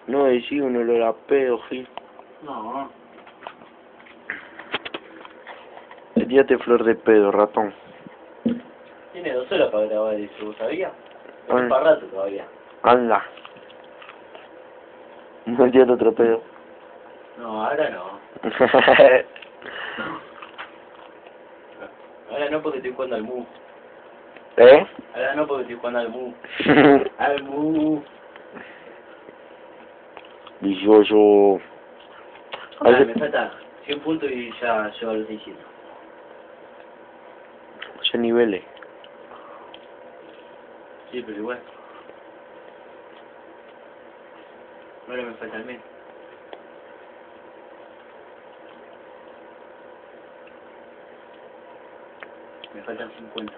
No, decí un olor a pedo, Gil. No. Tírate flor de pedo, ratón. Tiene 2 horas para grabar eso, ¿sabías? Ah. Es para rato todavía. Anda. No tírate otro pedo. No, ahora no. Ahora no porque estoy jugando al Mu. ¿Eh? Ahora no porque estoy jugando al Mu. Al Mu. Vicioso. Ahora me falta 100 puntos y ya llevo a los 600. Ya niveles. Sí, pero igual. Ahora me falta el mes. Me faltan 50.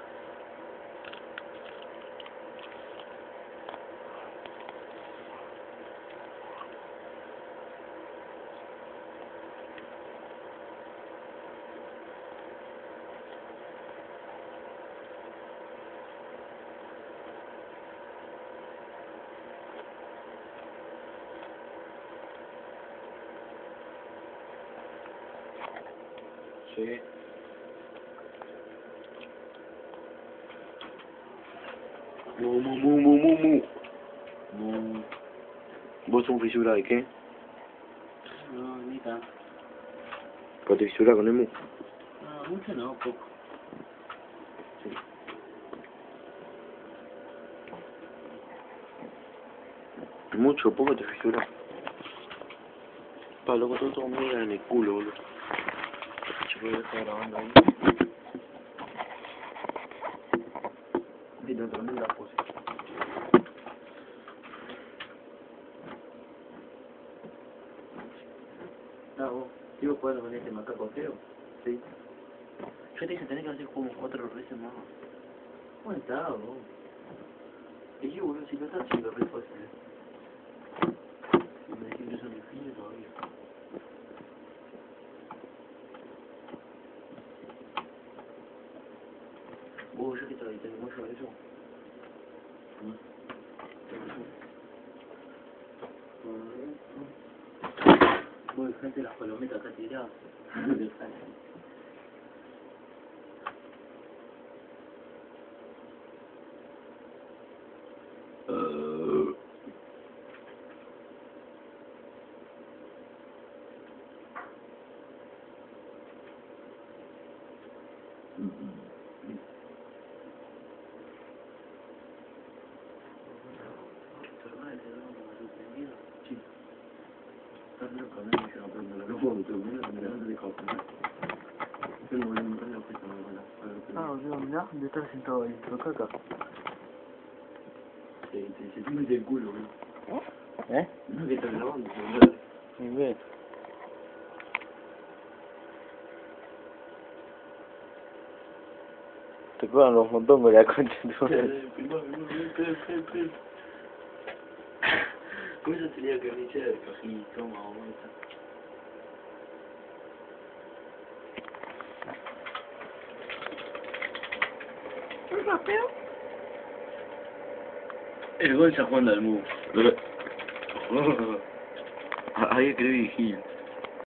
Sí. Mu. ¿Vos sos fisura de qué? No, ni tanto. ¿Con te fisura con el mu? No, mucho no, poco. Sí. Mucho, poco te fisura. Pa, loco, todo mierda en el culo, boludo. Se puede estar grabando ahí. Tiene tremenda pose. No, vos, ¿sigo jugando con este macaco feo? Sí. Yo te dije, tenés que hacer como 4 veces más. ¿Cómo está, vos? Y yo, boludo, si lo estás haciendo re fácil. Y me decís que son difíciles todavía. Vos, yo que todavía tengo mucho de eso. Vos dejate las palomitas acá tiradas. Sí. Estás loca, no me lleva a prender la luz, boludo, me la dejado prender. Pero bueno, no tengo que tomar buena. Ah, boludo, mirá, de estar sentado ahí, pero caca. Se te mete el culo, boludo. ¿Eh? No que estás grabando, boludo. Ni ve. Te pegan los montongos la concha de tu madre. ¿Cómo eso tenía que venir cerca? Sí, toma, aguanta. ¿Es rapero? El Gonza jugando al Mu. Ahí escribí Gil.